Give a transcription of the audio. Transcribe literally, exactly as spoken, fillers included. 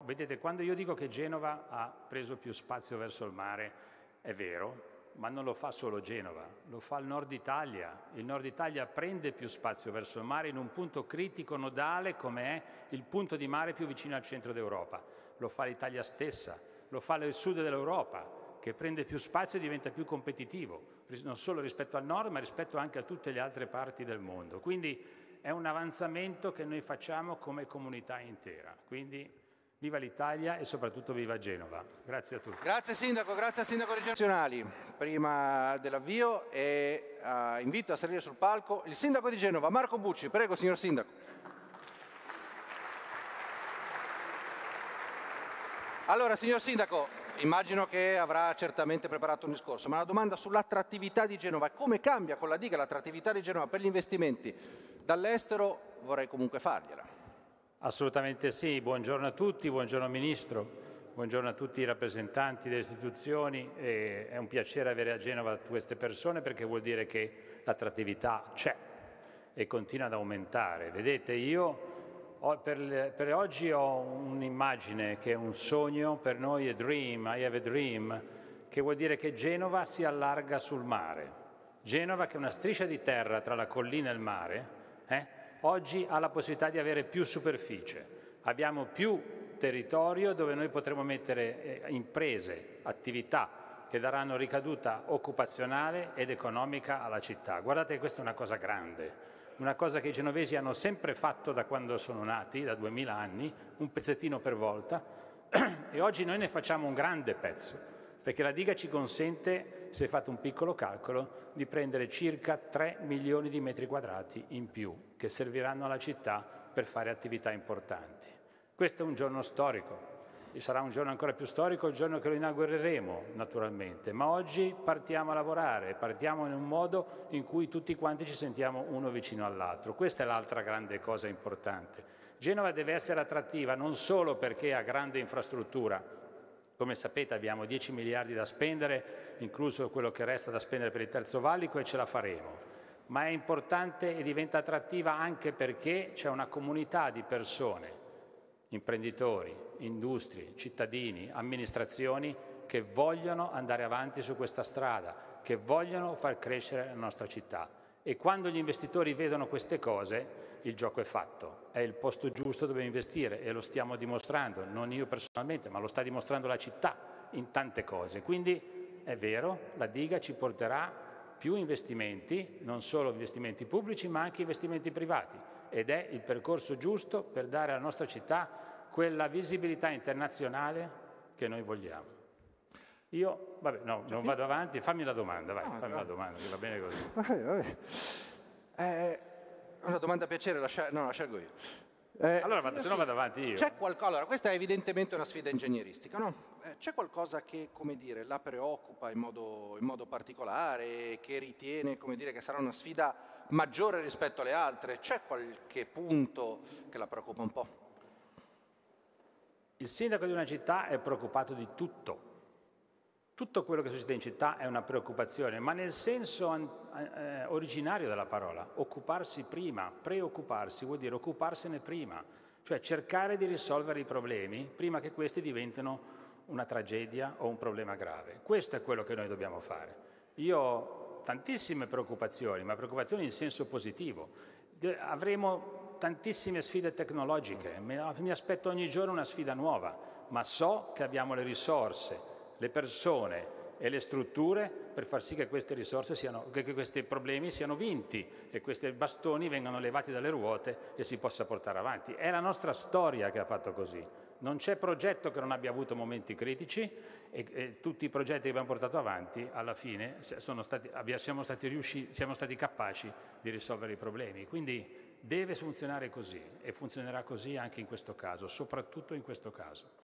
vedete, quando io dico che Genova ha preso più spazio verso il mare, è vero, ma non lo fa solo Genova, lo fa il Nord Italia. Il Nord Italia prende più spazio verso il mare in un punto critico nodale come è il punto di mare più vicino al centro d'Europa. Lo fa l'Italia stessa, lo fa il sud dell'Europa, che prende più spazio e diventa più competitivo, non solo rispetto al nord, ma rispetto anche a tutte le altre parti del mondo. Quindi è un avanzamento che noi facciamo come comunità intera. Quindi viva l'Italia e soprattutto viva Genova. Grazie a tutti. Grazie Sindaco, grazie al Sindaco regionale. Prima dell'avvio e, uh, invito a salire sul palco il Sindaco di Genova, Marco Bucci. Prego, signor Sindaco. Allora, signor Sindaco, immagino che avrà certamente preparato un discorso, ma la domanda sull'attrattività di Genova, come cambia con la diga l'attrattività di Genova per gli investimenti dall'estero, vorrei comunque fargliela. Assolutamente sì, buongiorno a tutti, buongiorno Ministro, buongiorno a tutti i rappresentanti delle istituzioni. E è un piacere avere a Genova queste persone perché vuol dire che l'attrattività c'è e continua ad aumentare. Vedete, io per, per oggi ho un'immagine che è un sogno, per noi è dream, I have a dream, che vuol dire che Genova si allarga sul mare. Genova, che è una striscia di terra tra la collina e il mare, eh, oggi ha la possibilità di avere più superficie. Abbiamo più territorio dove noi potremo mettere eh, imprese, attività che daranno ricaduta occupazionale ed economica alla città. Guardate che questa è una cosa grande. Una cosa che i genovesi hanno sempre fatto da quando sono nati, da duemila anni, un pezzettino per volta, e oggi noi ne facciamo un grande pezzo, perché la diga ci consente, se fate un piccolo calcolo, di prendere circa tre milioni di metri quadrati in più, che serviranno alla città per fare attività importanti. Questo è un giorno storico. E sarà un giorno ancora più storico il giorno che lo inaugureremo, naturalmente, ma oggi partiamo a lavorare, partiamo in un modo in cui tutti quanti ci sentiamo uno vicino all'altro. Questa è l'altra grande cosa importante. Genova deve essere attrattiva non solo perché ha grande infrastruttura, come sapete abbiamo dieci miliardi da spendere, incluso quello che resta da spendere per il Terzo Valico, e ce la faremo, ma è importante e diventa attrattiva anche perché c'è una comunità di persone, imprenditori, industrie, cittadini, amministrazioni che vogliono andare avanti su questa strada, che vogliono far crescere la nostra città. E quando gli investitori vedono queste cose, il gioco è fatto. È il posto giusto dove investire e lo stiamo dimostrando, non io personalmente, ma lo sta dimostrando la città in tante cose. Quindi è vero, la diga ci porterà più investimenti, non solo investimenti pubblici, ma anche investimenti privati. Ed è il percorso giusto per dare alla nostra città quella visibilità internazionale che noi vogliamo. Io, vabbè, no, non vado avanti, fammi la domanda, vai, fammi la domanda, che va bene così. Vabbè, vabbè. Eh, una domanda a piacere, la, no, la scelgo io. Eh, allora, vado, se no vado avanti io. C'è qualcosa, allora, questa è evidentemente una sfida ingegneristica, no? Eh, c'è qualcosa che, come dire, la preoccupa in modo, in modo particolare, che ritiene, come dire, che sarà una sfida maggiore rispetto alle altre? C'è qualche punto che la preoccupa un po'? Il sindaco di una città è preoccupato di tutto. Tutto quello che succede in città è una preoccupazione, ma nel senso eh, originario della parola. Occuparsi prima, preoccuparsi vuol dire occuparsene prima, cioè cercare di risolvere i problemi prima che questi diventino una tragedia o un problema grave. Questo è quello che noi dobbiamo fare. Io ho tantissime preoccupazioni, ma preoccupazioni in senso positivo. Avremo tantissime sfide tecnologiche, mi aspetto ogni giorno una sfida nuova, ma so che abbiamo le risorse, le persone e le strutture per far sì che queste risorse siano, che questi problemi siano vinti e questi bastoni vengano levati dalle ruote e si possa portare avanti. È la nostra storia che ha fatto così. Non c'è progetto che non abbia avuto momenti critici e, e tutti i progetti che abbiamo portato avanti alla fine sono stati, siamo, stati riusciti, siamo stati capaci di risolvere i problemi. Quindi deve funzionare così e funzionerà così anche in questo caso, soprattutto in questo caso.